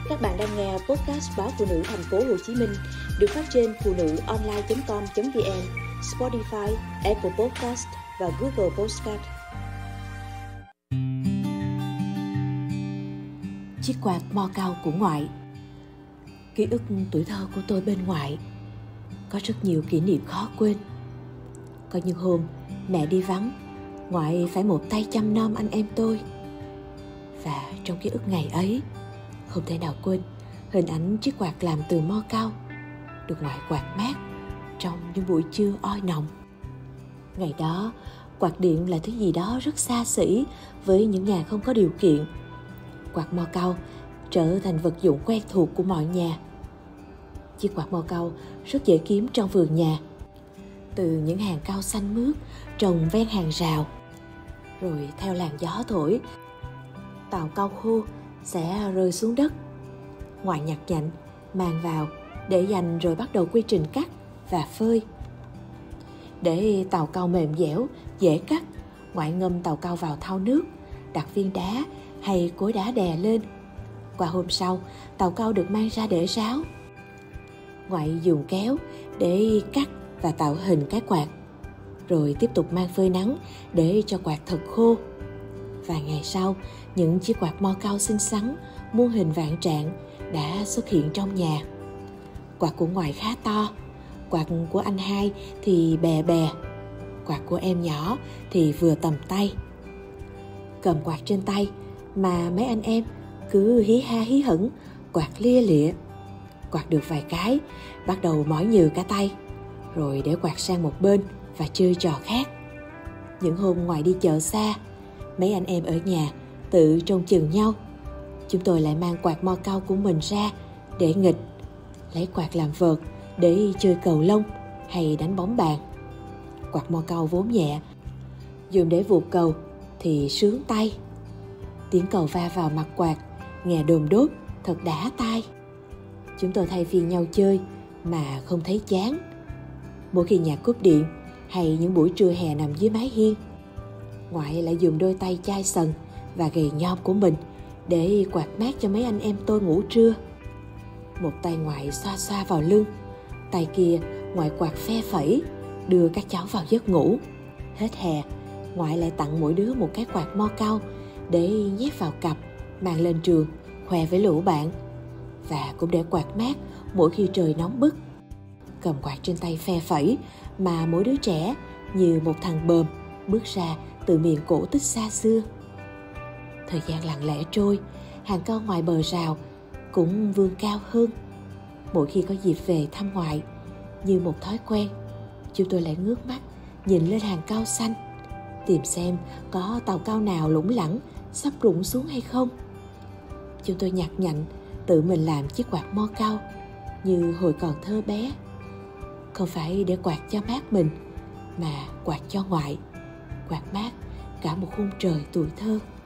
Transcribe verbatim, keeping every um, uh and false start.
Các bạn đang nghe podcast báo Phụ Nữ Thành phố Hồ Chí Minh được phát trên phụ nữ online chấm com chấm vn, Spotify, Apple Podcast và Google Podcast. Chiếc quạt mo cao của ngoại. Ký ức tuổi thơ của tôi bên ngoại có rất nhiều kỷ niệm khó quên. Có những hôm mẹ đi vắng, ngoại phải một tay chăm nom anh em tôi. Và trong ký ức ngày ấy, không thể nào quên hình ảnh chiếc quạt làm từ mo cao được ngoại quạt mát trong những buổi trưa oi nồng. Ngày đó, quạt điện là thứ gì đó rất xa xỉ với những nhà không có điều kiện. Quạt mo cao trở thành vật dụng quen thuộc của mọi nhà. Chiếc quạt mo cao rất dễ kiếm trong vườn nhà, từ những hàng cao xanh mướt trồng ven hàng rào. Rồi theo làn gió thổi, tàu cao khô sẽ rơi xuống đất. Ngoại nhặt nhạnh, mang vào để dành rồi bắt đầu quy trình cắt và phơi. Để tàu cao mềm dẻo, dễ cắt, ngoại ngâm tàu cao vào thau nước, đặt viên đá hay cối đá đè lên. Qua hôm sau, tàu cao được mang ra để ráo. Ngoại dùng kéo để cắt và tạo hình cái quạt, rồi tiếp tục mang phơi nắng để cho quạt thật khô. Vài ngày sau, những chiếc quạt mo cao xinh xắn, muôn hình vạn trạng đã xuất hiện trong nhà. Quạt của ngoại khá to, quạt của anh hai thì bè bè, quạt của em nhỏ thì vừa tầm tay. Cầm quạt trên tay mà mấy anh em cứ hí ha hí hửng, quạt lia lịa. Quạt được vài cái, bắt đầu mỏi nhừ cả tay, rồi để quạt sang một bên và chơi trò khác. Những hôm ngoại đi chợ xa, mấy anh em ở nhà tự trông chừng nhau. Chúng tôi lại mang quạt mo cao của mình ra để nghịch, lấy quạt làm vợt để chơi cầu lông hay đánh bóng bàn. Quạt mo cao vốn nhẹ, dùng để vụt cầu thì sướng tay. Tiếng cầu va vào mặt quạt nghe đồm đốt thật đã tai. Chúng tôi thay phiên nhau chơi mà không thấy chán. Mỗi khi nhà cúp điện hay những buổi trưa hè nằm dưới mái hiên, ngoại lại dùng đôi tay chai sần và gầy nhom của mình để quạt mát cho mấy anh em tôi ngủ trưa. Một tay ngoại xoa xoa vào lưng, tay kia ngoại quạt phe phẩy đưa các cháu vào giấc ngủ. Hết hè, ngoại lại tặng mỗi đứa một cái quạt mo cao để nhét vào cặp, mang lên trường khoe với lũ bạn, và cũng để quạt mát mỗi khi trời nóng bức. Cầm quạt trên tay phe phẩy mà mỗi đứa trẻ như một thằng bờm bước ra từ miền cổ tích xa xưa. Thời gian lặng lẽ trôi, hàng cao ngoài bờ rào cũng vươn cao hơn. Mỗi khi có dịp về thăm ngoại, như một thói quen, chúng tôi lại ngước mắt nhìn lên hàng cao xanh, tìm xem có tàu cao nào lủng lẳng sắp rụng xuống hay không. Chúng tôi nhặt nhạnh tự mình làm chiếc quạt mo cao như hồi còn thơ bé, không phải để quạt cho mát mình, mà quạt cho ngoại, quạt mát cả một khung trời tuổi thơ.